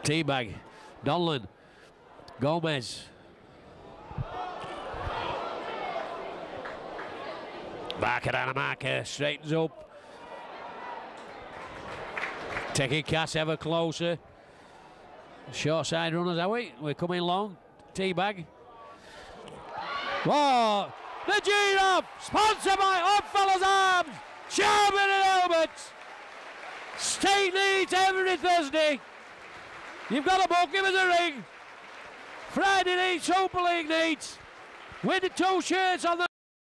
Teabag, Donlan, Gomez. Barker and Marker straightens up. Taking Cass ever closer. Short side runners, are we? We're coming long. Teabag. Whoa! The Giraffe, sponsored by Oddfellows Arms, Sherman and Helmets. State leads every Thursday. You've got to book him as a ring. Friday night Super League nights. Win the 2 shirts on the